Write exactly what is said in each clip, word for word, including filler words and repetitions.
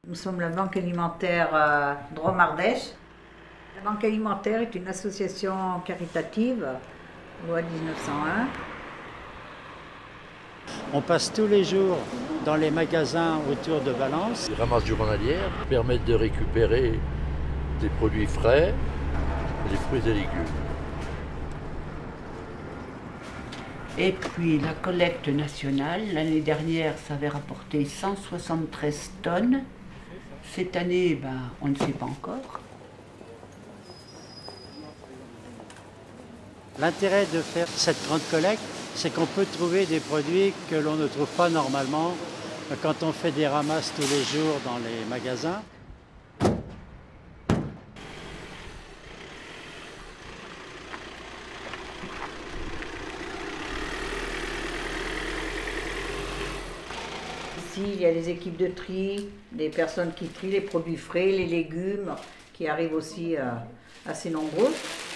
Nous sommes la Banque alimentaire euh, Drôme-Ardèche. La Banque alimentaire est une association caritative, loi dix-neuf cent un. On passe tous les jours dans les magasins autour de Valence. Les ramasses journalières permettent de récupérer des produits frais, des fruits et légumes. Et puis la collecte nationale, l'année dernière, ça avait rapporté cent soixante-treize tonnes. Cette année, ben, on ne sait pas encore. L'intérêt de faire cette grande collecte, c'est qu'on peut trouver des produits que l'on ne trouve pas normalement quand on fait des ramasses tous les jours dans les magasins. Ici, il y a les équipes de tri, des personnes qui trient les produits frais, les légumes, qui arrivent aussi euh, assez nombreux.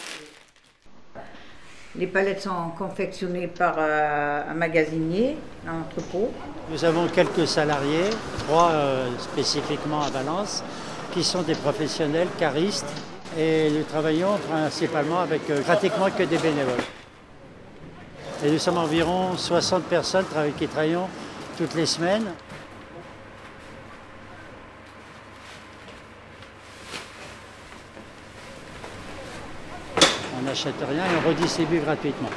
Les palettes sont confectionnées par euh, un magasinier, un entrepôt. Nous avons quelques salariés, trois euh, spécifiquement à Valence, qui sont des professionnels caristes et nous travaillons principalement avec euh, pratiquement que des bénévoles. Et nous sommes environ soixante personnes qui travaillons toutes les semaines. On n'achète rien et on redistribue gratuitement.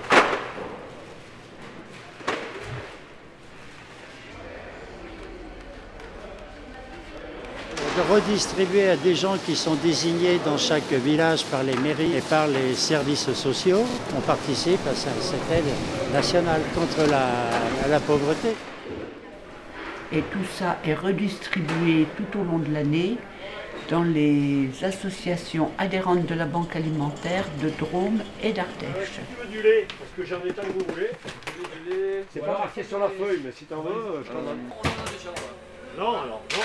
De redistribuer à des gens qui sont désignés dans chaque village par les mairies et par les services sociaux. On participe à cette aide nationale contre la, la pauvreté. Et tout ça est redistribué tout au long de l'année dans les associations adhérentes de la Banque alimentaire de Drôme et d'Ardèche. Tu veux du lait? Parce que j'en ai tant que vous voulez. C'est pas marqué sur la feuille, mais si t'en veux, je t'en donne. Non, alors, non.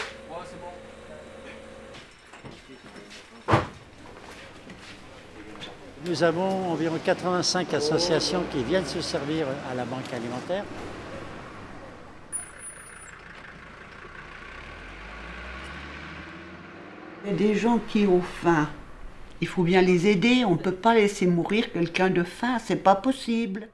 Nous avons environ quatre-vingt-cinq associations qui viennent se servir à la Banque alimentaire. Il y a des gens qui ont faim. Il faut bien les aider, on ne peut pas laisser mourir quelqu'un de faim, c'est pas possible.